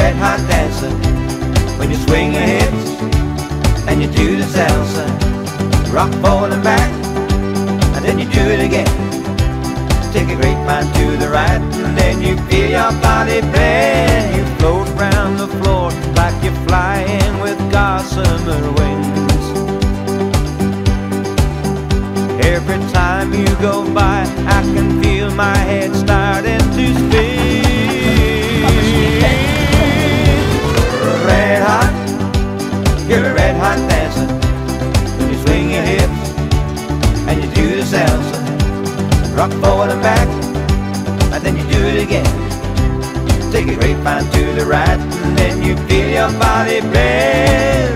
red hot dancer when you swing your hips and you do the salsa. Rock forward and back, and then you do it again. Take a grapevine to the right, and then you feel your body bend. You float around the floor like you're flying with gossamer wings. Every time you go by, I can feel my head starting to spin. Red hot, you're a red hot dancer when you swing your hips and you do the salsa. Rock forward and back, and then you do it again. Take a grapevine to the right, and then you feel your body bend.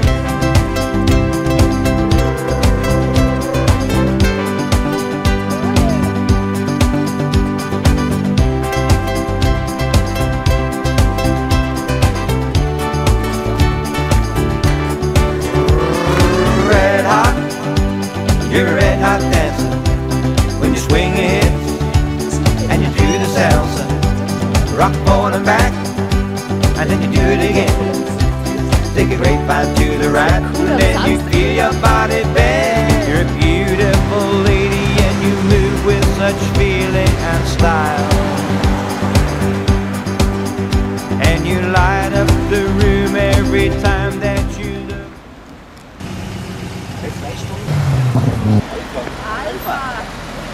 Red hot, you're a red hot dancer when you swing your hips and you do the salsa. Rock forward and back, and then you do it again. Take a grapevine to the right, and then you feel your body bend. You're a beautiful lady and you move with such feeling and style, and you light up the room every time that you look. Alpha.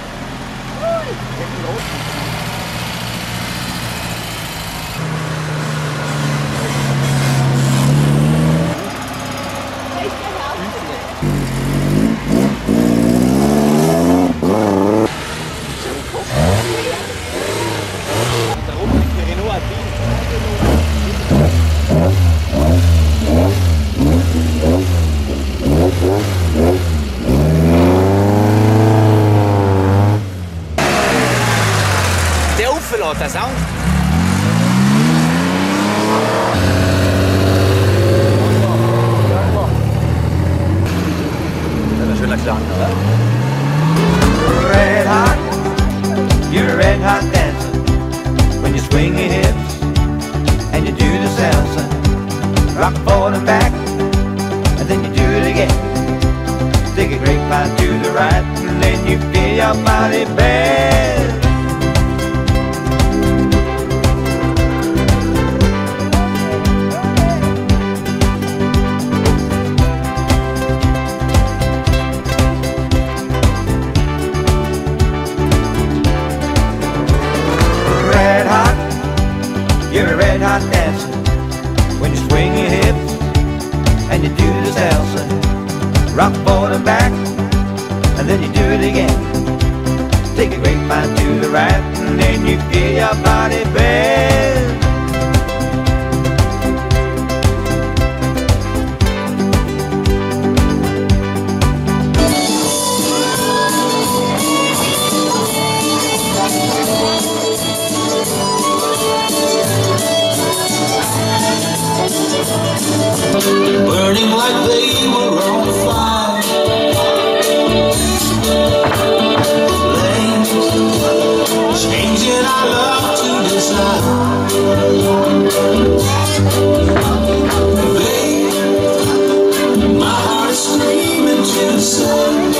Der auflässt, der Sound. Das ist ein schöner Klang, oder? Red hot, you're a red hot dancer when you swing your hips and you do the salsa. Rock forward and back, and then you do it again. Take a grapevine to the right, and then you feel your body bend. Red hot, you're a red hot dancer when you swing your hips and you do the salsa. Rock forward and back, and then you do it again. Take a grapevine to the right, and then you feel your body bend. Burning like they were on fire. Flames changing our love to desire. Babe, my heart is screaming to the sun.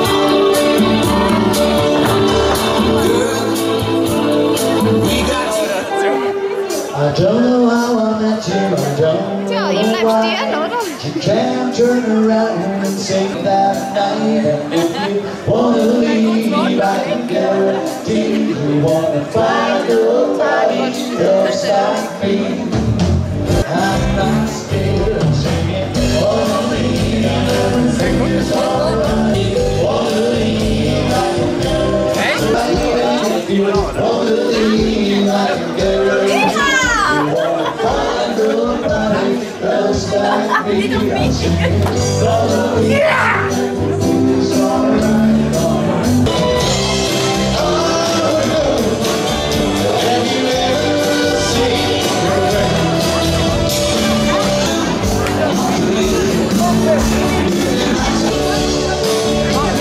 Girl, we got to. I don't know how I met you, I don't know why. You can't turn around and say that night. And if you wanna leave, I can guarantee you wanna find nobody else like me. I'm not scared of singing, wanna leave, everything is alright. Wanna leave, I can guarantee. If you wanna leave, I can guarantee.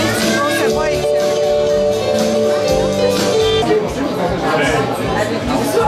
Scheint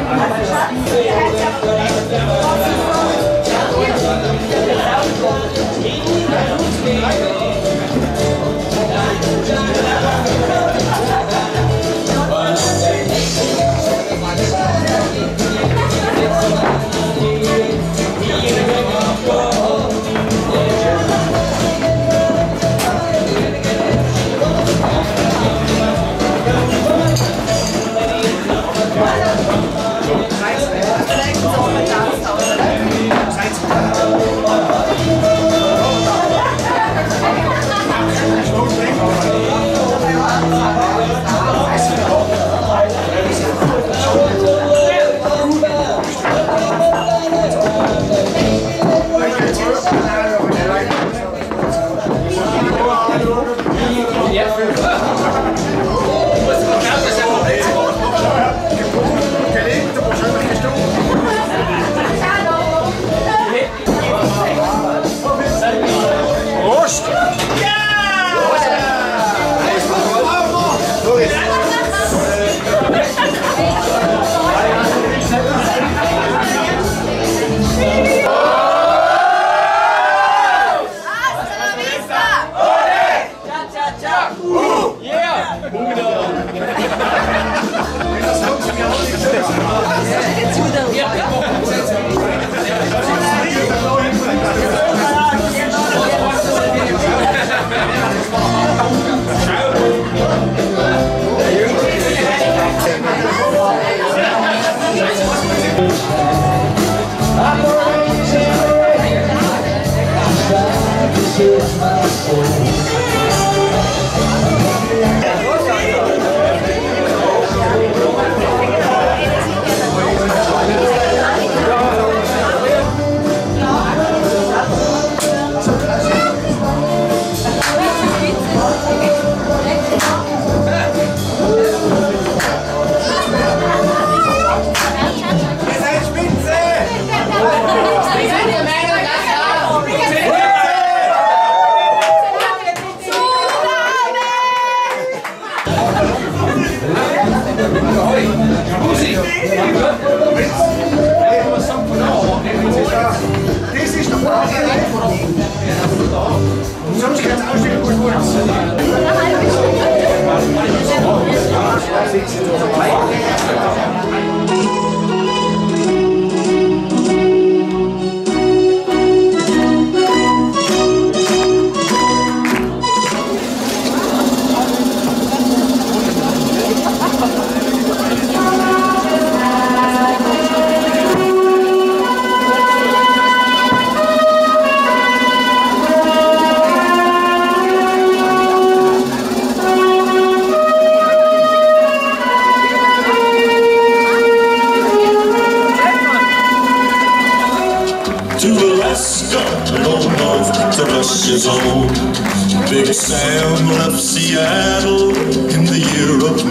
Big Sam left Seattle in the year of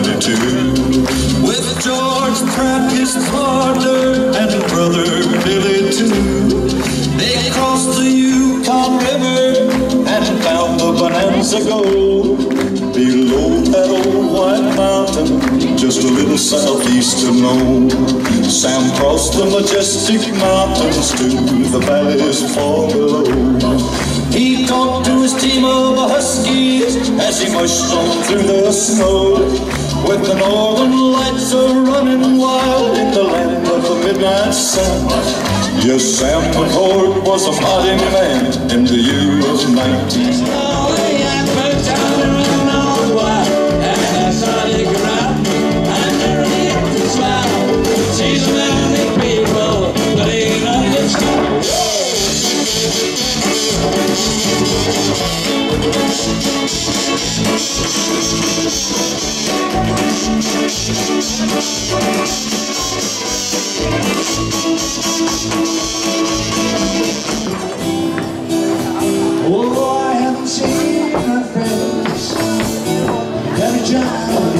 '92 with George Pratt, his partner, and brother Billy too. They crossed the Yukon River and found the Bonanza Gold below that old white mountain, just a little southeast of Nome. Sam crossed the majestic mountains to the valleys far below. He talked to his team of huskies as he mushed on through the snow, with the northern lights a-running wild in the land of the midnight sun. Yes, Sam McCord was a mighty man in the year of 19. Oh, I haven't seen my friends every time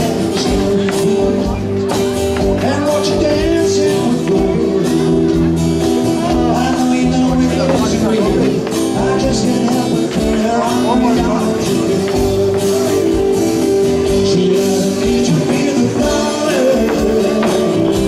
and watch you dancing with gold. I know you know it was real. I just can't help it where I'm without you. She doesn't need to be the flower.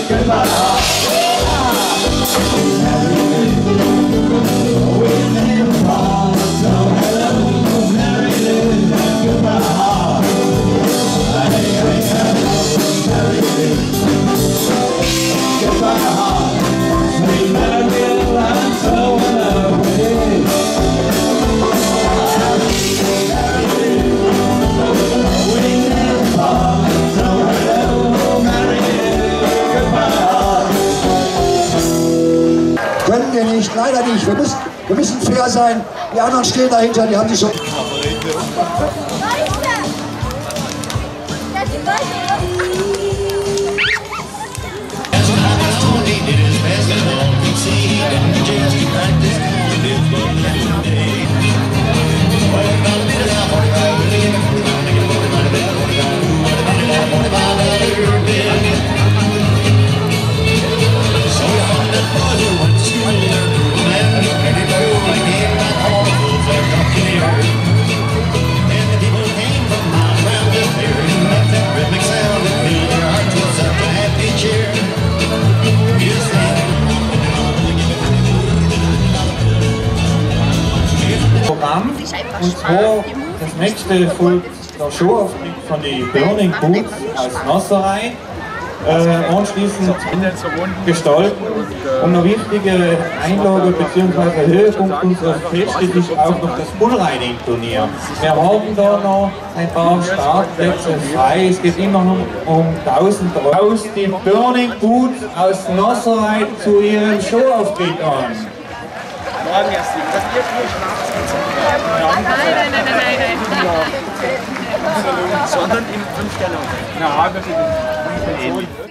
goodbye heart. Mary Lou, we never part. So hello, Mary Lou, goodbye heart. Hey, hey, hello, Mary Lou, goodbye heart. Sweet Mary Lou, I'm so in love with you. Können wir nicht, leider nicht. Wir müssen fair sein. Die anderen stehen dahinter, die haben sich schon... Programm, und zwar das nächste folgt der Showauftritt von den Burning Boots aus Nasserei, anschließend gestalten, und eine wichtige Einlage bzw. Höhepunkt unseres Festes ist auch noch das Bullriding-Turnier. Wir haben da noch ein paar Startplätze frei, es geht immer noch um 1000 €. Aus die Burning Boots aus Nasserei zu ihrem Showauftritt an. Morgen erst nicht. Das wird nur schwarz. Nein. Sondern im 5 Sterne. Na, wirklich.